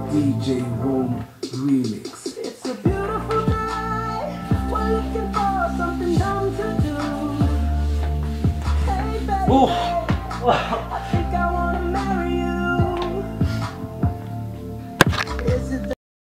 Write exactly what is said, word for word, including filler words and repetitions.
D J Home remix. It's a beautiful night. We're looking for something dumb to do. Hey, baby. Oh.